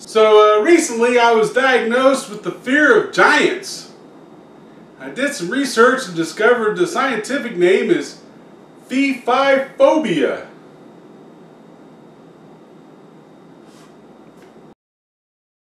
So recently I was diagnosed with the fear of giants. I did some research and discovered the scientific name is phi-phobia.